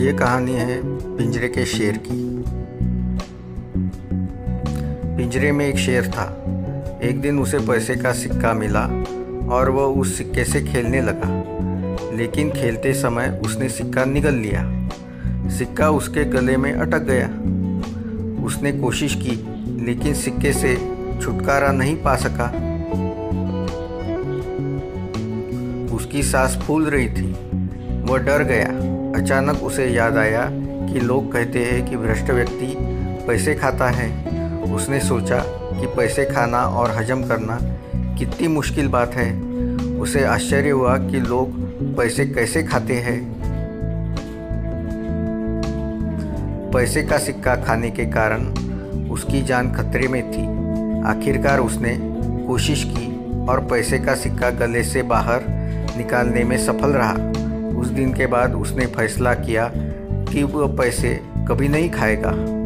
ये कहानी है पिंजरे के शेर की। पिंजरे में एक शेर था। एक दिन उसे पैसे का सिक्का मिला और वह उस सिक्के से खेलने लगा, लेकिन खेलते समय उसने सिक्का निगल लिया। सिक्का उसके गले में अटक गया। उसने कोशिश की, लेकिन सिक्के से छुटकारा नहीं पा सका। उसकी सांस फूल रही थी। वह डर गया। अचानक उसे याद आया कि लोग कहते हैं कि भ्रष्ट व्यक्ति पैसे खाता है। उसने सोचा कि पैसे खाना और हजम करना कितनी मुश्किल बात है। उसे आश्चर्य हुआ कि लोग पैसे कैसे खाते हैं। पैसे का सिक्का खाने के कारण उसकी जान खतरे में थी। आखिरकार उसने कोशिश की और पैसे का सिक्का गले से बाहर निकालने में सफल रहा। उस दिन के बाद उसने फैसला किया कि वह पैसे कभी नहीं खाएगा।